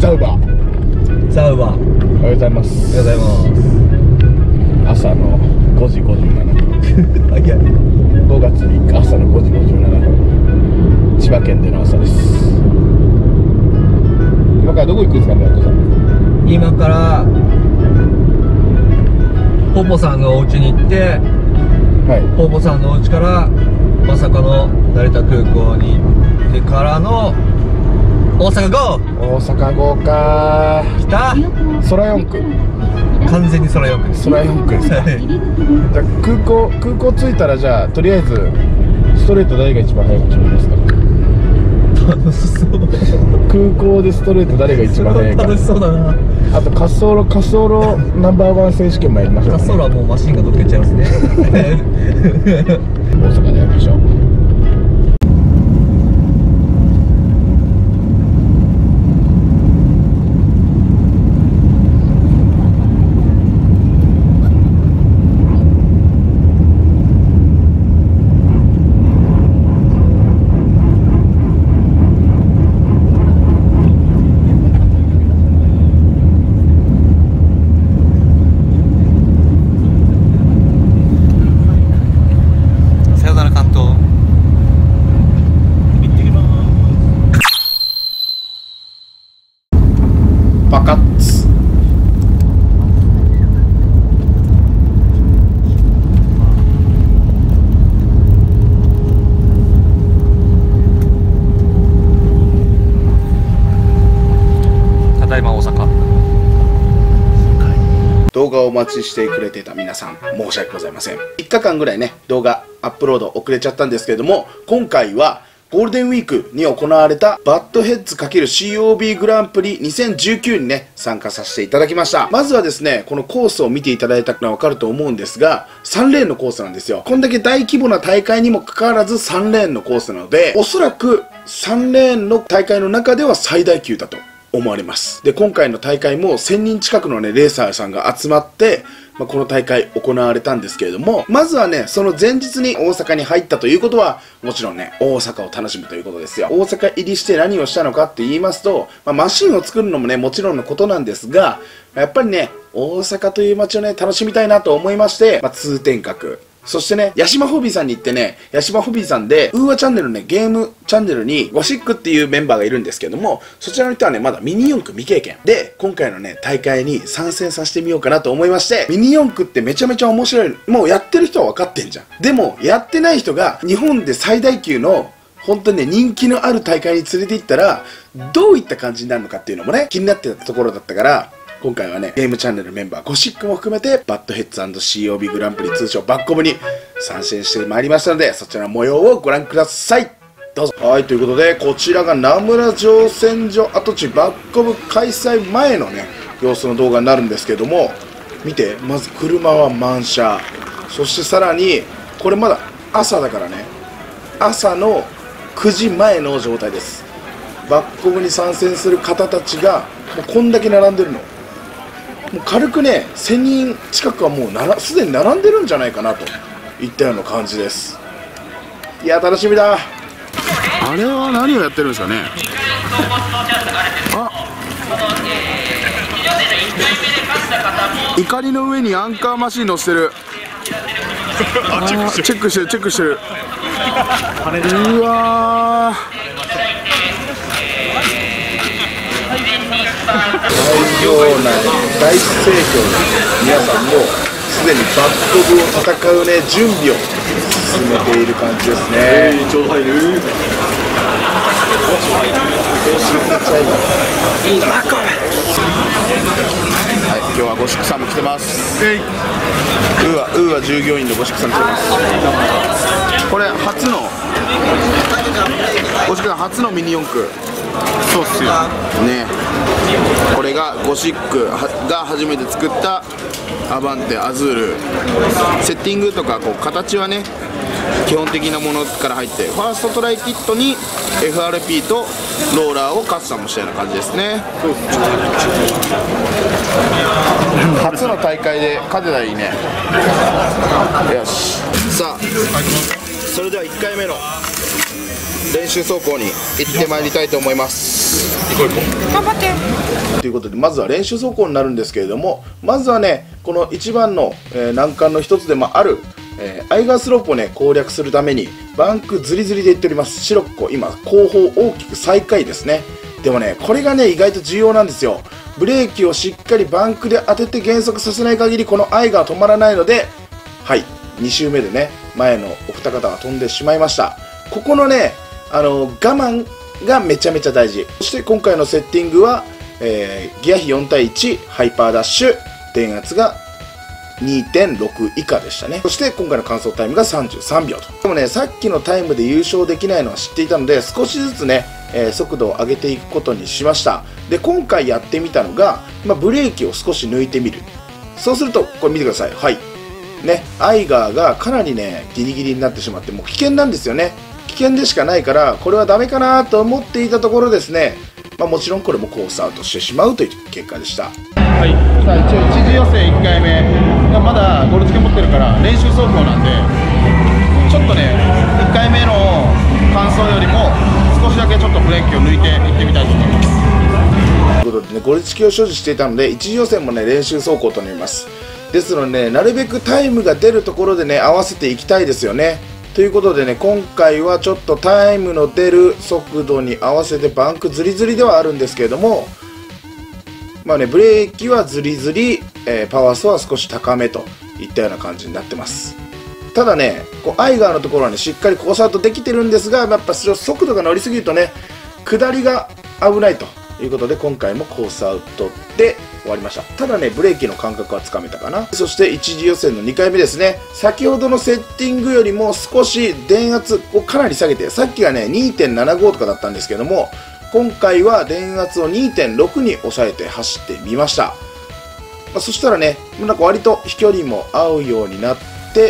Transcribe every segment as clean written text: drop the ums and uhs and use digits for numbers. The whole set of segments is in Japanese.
ザウバー。 ザウバー。 おはようございます。 おはようございます。 朝の5時57分。 早い。 5月3日朝の5時57分。千葉県での朝です。今からどこ行くんですかね、お父さん。 今からポポさんのお家に行って、 はい。 ポポさんのお家からまさかの成田空港に行ってからの大阪 GO！ 大阪号か来た。 空四区。 完全に空4区です。 空四区ですか。じゃあ空港着いたら、じゃあとりあえずストレート誰が一番早く決めますか。 楽しそう。 空港でストレート誰が一番早いか。 楽しそうだな。 あと滑走路ナンバーワン選手権もやりましょう、ね。 滑走路はもうマシンがどっか行っちゃいますね。 大阪でやりましょう。バカッツ。 ただいま大阪。 動画をお待ちしてくれてた皆さん、申し訳ございません。3日間ぐらいね、動画アップロード遅れちゃったんですけれども、今回はゴールデンウィークに行われたバッドヘッズ ×COB グランプリ2019にね、参加させていただきました。まずはですね、このコースを見ていただいたのはわかると思うんですが、3レーンのコースなんですよ。こんだけ大規模な大会にもかかわらず3レーンのコースなので、おそらく3レーンの大会の中では最大級だと思われます。で、今回の大会も1000人近くのね、レーサーさんが集まって、この大会行われたんですけれども、まずはね、その前日に大阪に入ったということは、もちろんね、大阪を楽しむということですよ。大阪入りして何をしたのかって言いますと、マシンを作るのもね、もちろんのことなんですが、やっぱりね、大阪という街をね、楽しみたいなと思いまして、通天閣、そしてね、ヤシマホビーさんに行ってね、ヤシマホビーさんで、ウーアチャンネルね、ゲームチャンネルに、ゴシックっていうメンバーがいるんですけども、そちらの人はね、まだミニ四駆未経験。で、今回のね、大会に参戦させてみようかなと思いまして、ミニ四駆ってめちゃめちゃ面白い。もうやってる人は分かってんじゃん。でも、やってない人が、日本で最大級の、本当にね、人気のある大会に連れて行ったら、どういった感じになるのかっていうのもね、気になってたところだったから、今回はね、ゲームチャンネルメンバーゴシックも含めてバッドヘッズ &COB グランプリ通称バッコブに参戦してまいりましたので、そちらの模様をご覧ください。どうぞ。はい、ということでこちらが名村乗船所跡地バッコブ開催前のね様子の動画になるんですけども、見て、まず車は満車、そしてさらにこれまだ朝だからね、朝の9時前の状態です。バッコブに参戦する方たちがもうこんだけ並んでるの。もう軽くね、1000人近くはもうすでに並んでるんじゃないかなといったような感じです。いや、楽しみだ。あれは何をやってるんですかね。怒りの上にアンカーマシン乗せてる。チェックしてるチェックしてる。うわー、会場内大盛況で、皆さんもうすでにバッコブを戦うね準備を進めている感じですね。ちょうど入る。はい、今日はゴシックさんも来てます。ウーア従業員のゴシックさん来てます。これ初のゴシックさん初のミニ四駆。そうっすよね。これがゴシックが初めて作ったアバンテアズール。セッティングとかこう形はね、基本的なものから入って、ファーストトライキットに FRP とローラーをカスタムしたような感じですね。初の大会で勝てたらいいね。よし、さあそれでは1回目の練習走行に行ってまいりたいと思います。 頑張って。 ということで、まずは練習走行になるんですけれども、まずはね、この一番の、難関の一つでもある、アイガースロープをね攻略するためにバンクズリズリでいっております。シロッコ今後方大きく最下位ですね。でもねこれがね意外と重要なんですよ。ブレーキをしっかりバンクで当てて減速させない限りこのアイガーは止まらないので、はい、2周目でね前のお二方が飛んでしまいました。ここのね我慢がめちゃめちゃ大事。そして今回のセッティングは、ギア比4対1ハイパーダッシュ、電圧が2.6 以下でしたね。そして今回の完走タイムが33秒と。でもねさっきのタイムで優勝できないのは知っていたので、少しずつね、速度を上げていくことにしました。で今回やってみたのが、ブレーキを少し抜いてみる。そうするとこれ見てください。はいね、アイガーがかなりねギリギリになってしまって、もう危険なんですよね。危険でしかないからこれはダメかなと思っていたところですね、もちろんこれもコースアウトしてしまうという結果でした。 はい、さあ一応一次予選1回目がまだゴール付け持ってるから練習走行なんで、ちょっとね1回目の完走よりも少しだけちょっとブレーキを抜いていってみたいと思います。 ということでね、ゴルチキを所持していたので一次予選もね練習走行となります。ですのでね、なるべくタイムが出るところでね合わせていきたいですよね。ということでね、今回はちょっとタイムの出る速度に合わせてバンクズリズリではあるんですけれども、ブレーキはズリズリ、パワースは少し高めといったような感じになってます。ただね、アイガーのところはねしっかりコースアウトできてるんですが、やっぱ速度が乗りすぎるとね下りが危ないということで、今回もコースアウトで終わりました。ただねブレーキの感覚はつかめたかな。そして一次予選の2回目ですね、先ほどのセッティングよりも少し電圧をかなり下げて、さっきがね 2.75 とかだったんですけども、今回は電圧を 2.6 に抑えて走ってみました。そしたらねなんか割と飛距離も合うようになって、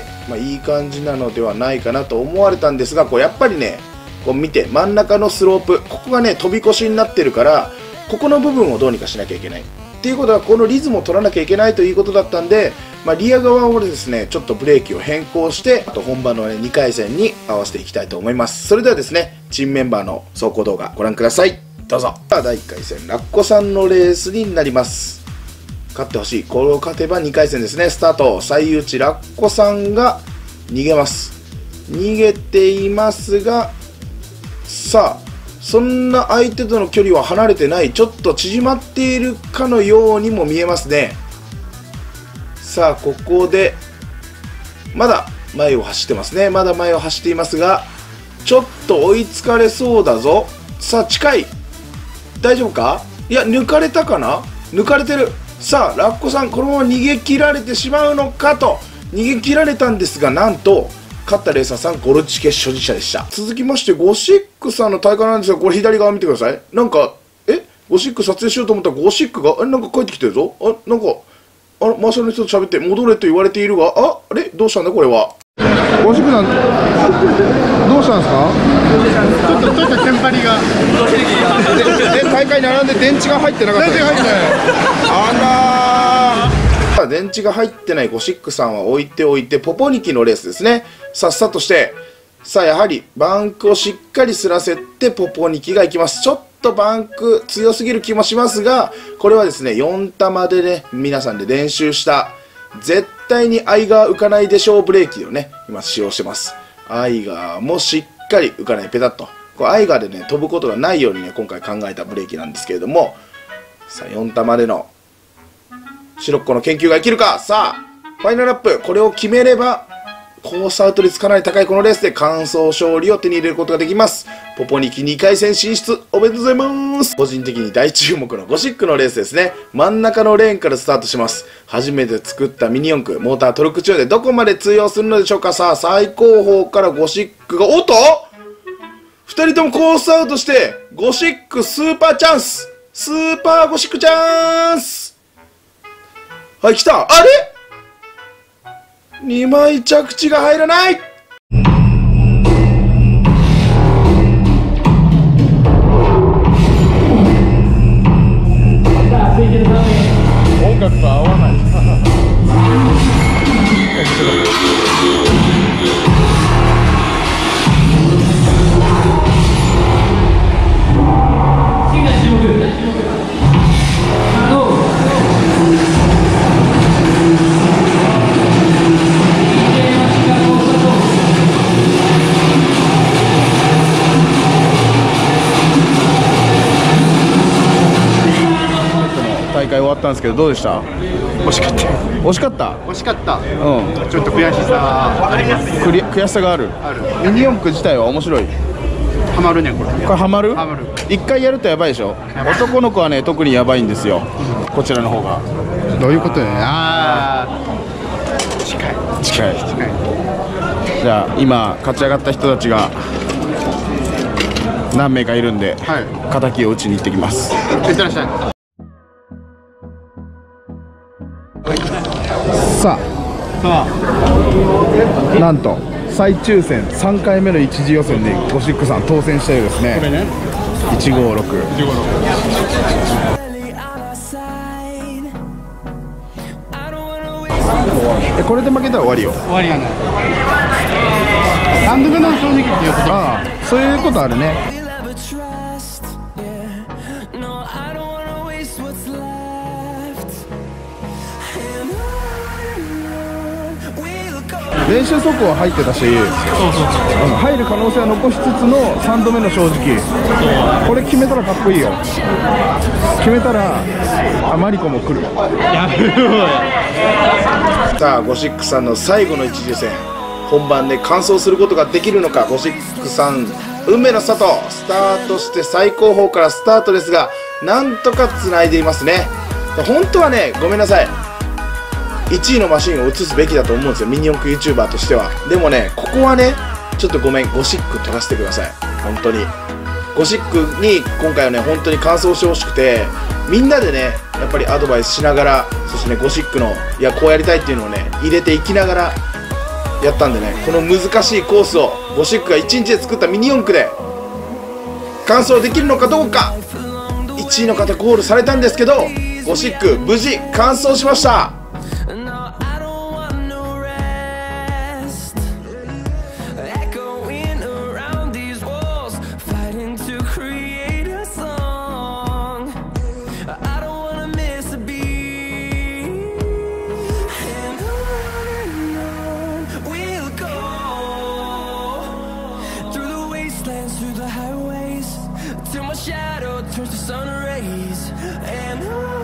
いい感じなのではないかなと思われたんですが、やっぱりね見て真ん中のスロープ、ここがね飛び越しになってるから、ここの部分をどうにかしなきゃいけない。っていうことはこのリズムを取らなきゃいけないということだったんで、リア側をですねちょっとブレーキを変更して、あと本番の、2回戦に合わせていきたいと思います。それではですねチームメンバーの走行動画ご覧ください。どうぞ。第1回戦ラッコさんのレースになります。勝ってほしい。これを勝てば2回戦ですね。スタート。最内ラッコさんが逃げます。逃げていますが、さあそんな相手との距離は離れてない、ちょっと縮まっているかのようにも見えますね。さあここでまだ前を走ってますね。まだ前を走っていますが、ちょっと追いつかれそうだぞ。さあ近い。大丈夫か。いや抜かれたかな。抜かれてる。さあラッコさんこのまま逃げ切られてしまうのかと。逃げ切られたんですが、なんと勝ったレーサーさんゴルチケ所持者でした。続きましてゴシックさんの大会なんですが、これ左側見てください。なんかゴシック撮影しようと思ったらゴシックがなんか帰ってきてるぞ。なんかマーシャルの人と喋って戻れと言われているが、あれどうしたんだこれは。ゴシックさんどうしたんですか。ちょっとテンパリが大会並んで電池が入ってなかったです。電池が入ってない。電池が入ってないゴシックさんは置いておいて、ポポニキのレースですね。さっさとして、さあやはりバンクをしっかりすらせてポポニキがいきます。ちょっとバンク強すぎる気もしますが、これはですね4玉でね皆さんで練習した絶対にアイガー浮かないでしょうブレーキをね今使用してます。アイガーもしっかり浮かない、ペタッとアイガーでね飛ぶことがないようにね今回考えたブレーキなんですけれども、さあ4玉でのシロッコの研究が生きるか。さあファイナルラップ、これを決めればコースアウト率かなり高いこのレースで完走勝利を手に入れることができます。ポポニキ2回戦進出おめでとうございます。個人的に大注目のゴシックのレースですね。真ん中のレーンからスタートします。初めて作ったミニ四駆モータートルクチューでどこまで通用するのでしょうか。さあ最後方からゴシックが、おっと2人ともコースアウトしてゴシックスーパーチャンス、スーパーゴシックチャンス。はい、来た。あれ2枚着地が入らない。 音楽と合わない。 大会終わったんですけど、どうでした？ 惜しかった。 惜しかった。 惜しかった。 うん。 ちょっと悔しさあります。 悔しさがある。ミニ四駆自体は面白い。 ハマるねこれ。 これハマる？ ハマる。 一回やるとやばいでしょ。男の子はね特にやばいんですよ。こちらの方が。 どういうことね。ああ。近い。 じゃあ今勝ち上がった人たちが何名かいるんで、 はい、 敵を打ちに行ってきます。 いってらっしゃい。 さあなんと再抽選3回目の一次予選でゴシックさん当選したようですね。これね、156。これで負けたら終わりよ。 終わりやね。単独の正直っていうこと。 ああ、そういうことあるね。練習速報は入ってたし、入る可能性は残しつつの3度目の正直、これ決めたらかっこいいよ。決めたらマリコも来る。 さあゴシックさんの最後の一次予選、本番で完走することができるのか。ゴシックさん運命のスタート。スタートして最高峰からスタートですが、なんとかつないでいますね。本当はね、ごめんなさい、1位のマシンを移すべきだと思うんですよ、ミニ四駆 YouTuber としては。でもね、ここはねちょっとごめん、ゴシック取らせてください。本当にゴシックに今回はね本当に完走してほしくて、みんなでねやっぱりアドバイスしながら、そしてねゴシックのいやこうやりたいっていうのをね入れていきながらやったんでね、この難しいコースをゴシックが1日で作ったミニ四駆で完走できるのかどうか。1位の方ゴールされたんですけど、ゴシック無事完走しました。 Till my shadow turns to sun rays and